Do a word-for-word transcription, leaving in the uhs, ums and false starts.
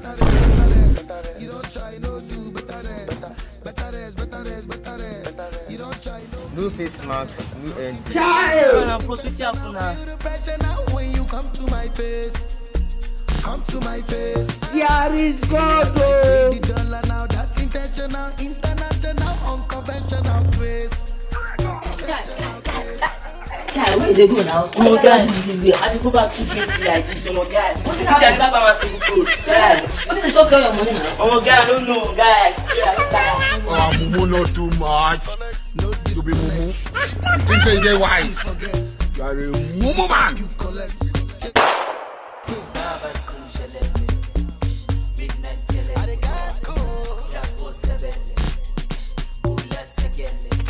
You don't try, no do better rest. Better rest, better rest, better rest. You don't try, no. No face masks, no end. Child! When you come to my face, come to my face. Yeah, it's God. The dollar now, that's intentional, international, unconventional grace. Guy, where they go now? Oh my God, this is the I dey go back to twenty like this. Oh my God, what's this? I never buy my single clothes. Guy, what did you talk about your money now? Oh my God, I don't know, guy. Oh, Mumu not too much. To be Mumu. Think say they wise. You are a Mumu man. Midnight